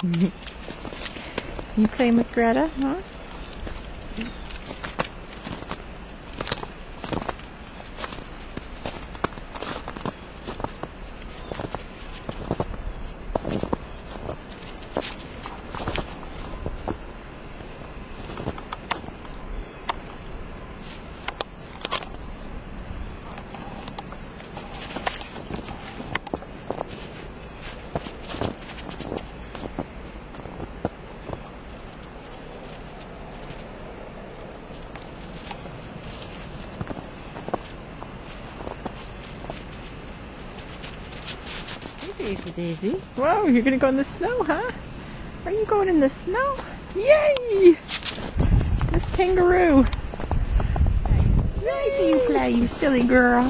You playing with Greta, huh? Daisy, Daisy. Whoa, you're gonna go in the snow, huh? Are you going in the snow? Yay! This kangaroo. Daisy, you play, you silly girl.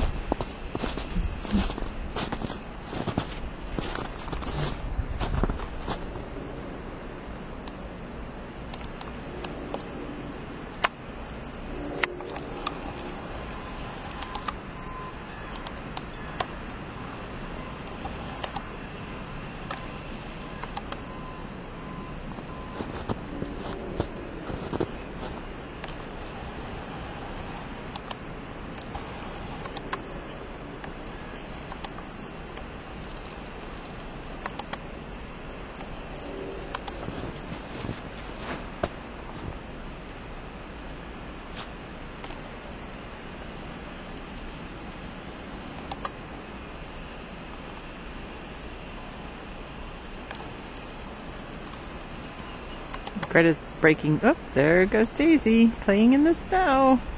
Greta's breaking. Oh, there goes Daisy, playing in the snow.